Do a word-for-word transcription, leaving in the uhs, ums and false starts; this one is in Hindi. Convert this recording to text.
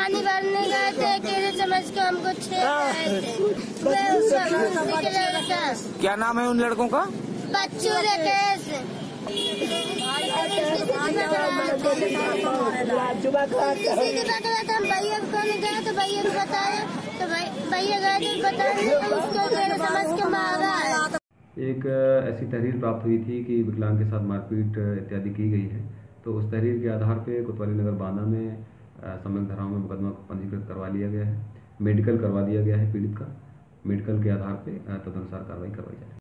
पानी भरने गए थे, अकेले समझ के हमको छेड़ रहे थे। क्या नाम है उन लड़कों का? बच्चू राकेश। हम भैया को कहने गए तो भैया को बताया, तो भैया गए थे बताने, उसको समझ के मारा है। एक ऐसी तहरीर प्राप्त हुई थी कि विकलांग के साथ मारपीट इत्यादि की गई है, तो उस तहरीर के आधार पे कोतवाली नगर बांदा में सम्यक धाराओं में मुकदमा पंजीकृत करवा लिया गया है। मेडिकल करवा दिया गया है पीड़ित का। मेडिकल के आधार पे तदनुसार कार्रवाई करवाई जाएगी।